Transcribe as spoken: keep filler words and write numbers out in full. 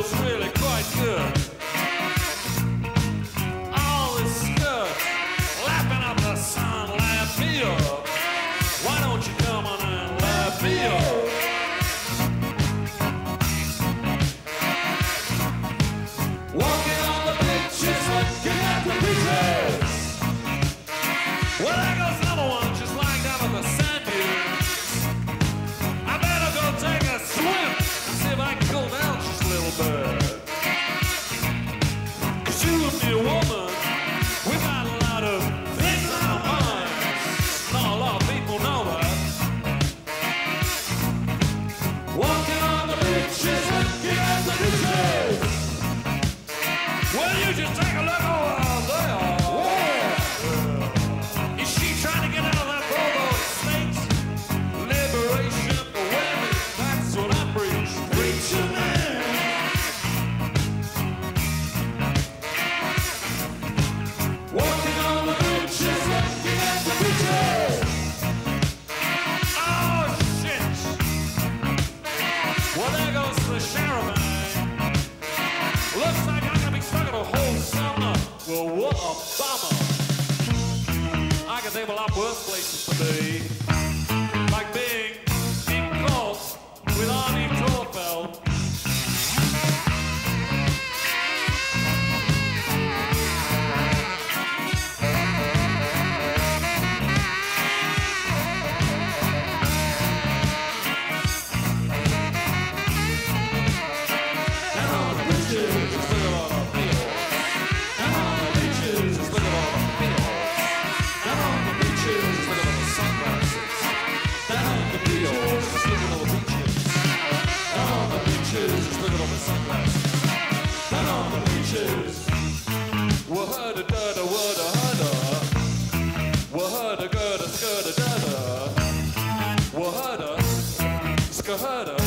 was really quite good. All this skirt, lapping up the sun, lap me up. Why don't you come on and lap me up? Walking on the beaches, looking at the beaches. Well, there goes another one just lying down on the sand dunes. I better go take a swim, see if I can cool down just a little bit. 'Cause you and me, woman, we got a lot of things on our minds. Not a lot of people know that. Walking on the beaches, looking at the beaches. Well, you just take a look over there. Yeah. Is she trying to get out of that rowboat state? Liberation for women, that's what I preach. Preacher man. Walking on the beaches, looking at the beaches. Oh, shit. Well, there goes the sheriff. Looks like I'm gonna be stuck in a whole summer. Well, what a bummer. I can think of a lot worse places to be. Like being in court with Arnie Torfeld. Heard